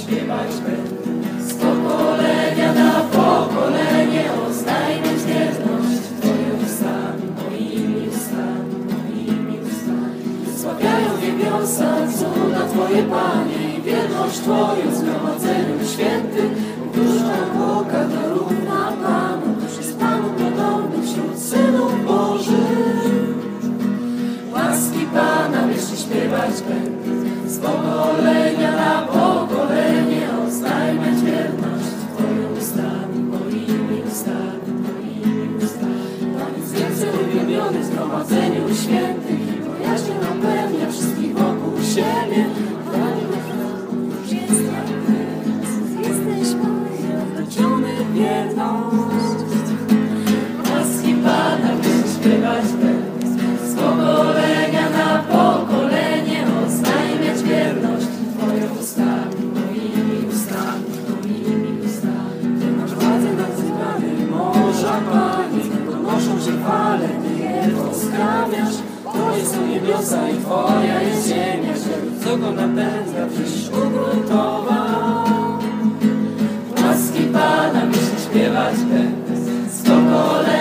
śpiewać będę. Z pokolenia na pokolenie oznajmiać wierność Twoją ustami, moimi ustami, moimi ustami. Sławiają niebiosa cuda Twoje, Panie, i wierność Twoją w zgromadzeniu świętych. Dusza Boga dorówna Panu, jest Panu podobny wśród synów Bożych. Łaski Pana wiecznie śpiewać będę. Z pokolenia na pokolenie oznajmiać wierność Twoją ustami, moimi ustami, moimi ustami. Pan jest więcej uwielbiony w zgromadzeniu świętych i bojaźnią napełnia wszystkich wokół siebie. Już jest jak Ty, jesteś mój, odwrócony w wierność. Łaski Pana wiecznie śpiewać będę. Z pokolenia na pokolenie oznajmiać wierność Twoją ustami, moimi ustami, moimi ustami. Ty masz władzę nad zebranym morza, Panie, podnoszą się fale, Ty je poskramiasz. Twoje są niebiosa i Twoja jest ziemia, co go napędza, dziś ugruntował. Łaski Pana wiecznie śpiewać będę. Z pokolenia